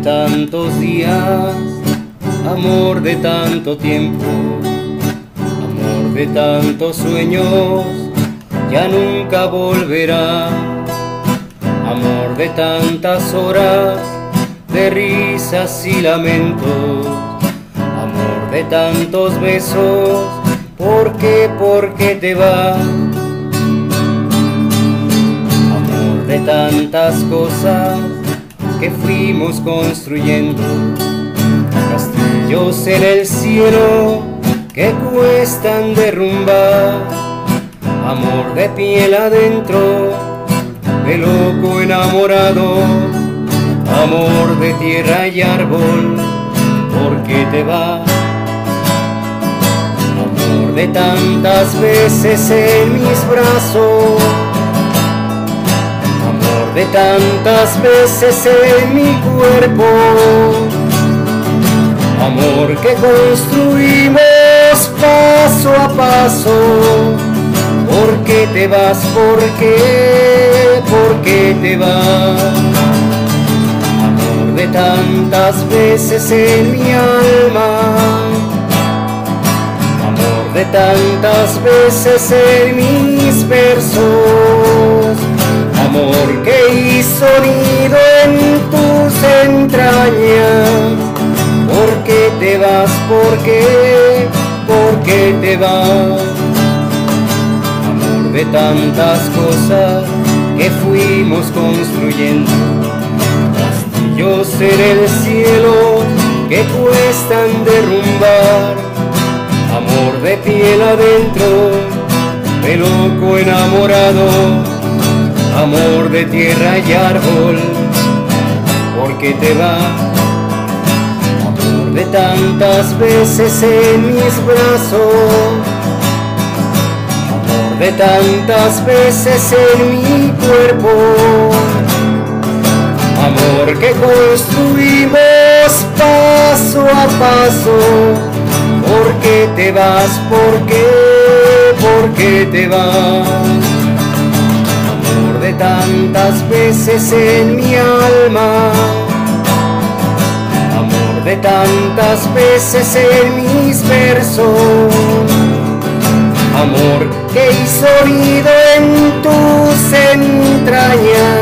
tantos días, amor de tanto tiempo, amor de tantos sueños, ya nunca volverá. Amor de tantas horas, de risas y lamentos, amor de tantos besos, ¿por qué te vas? Amor de tantas cosas que fuimos construyendo, castillos en el cielo que cuestan derrumbar, amor de piel adentro, de loco enamorado, amor de tierra y árbol, ¿por qué te vas? Amor de tantas veces en mis brazos, amor de tantas veces en mi cuerpo, amor que construimos paso a paso. ¿Por qué te vas? ¿Por qué te vas? Amor de tantas veces en mi alma, amor de tantas veces en mis versos, amor que hizo nido en tus entrañas. ¿Por qué te vas? ¿Por qué te vas? De tantas cosas que fuimos construyendo, castillos en el cielo que cuestan derrumbar, amor de piel adentro, de loco enamorado, amor de tierra y árbol, ¿por qué te vas? Amor de tantas veces en mis brazos, de tantas veces en mi cuerpo, amor que construimos paso a paso. ¿Por qué te vas? ¿Por qué te vas? Amor de tantas veces en mi alma, amor de tantas veces en mis versos, amor que hizo nido en tus entrañas.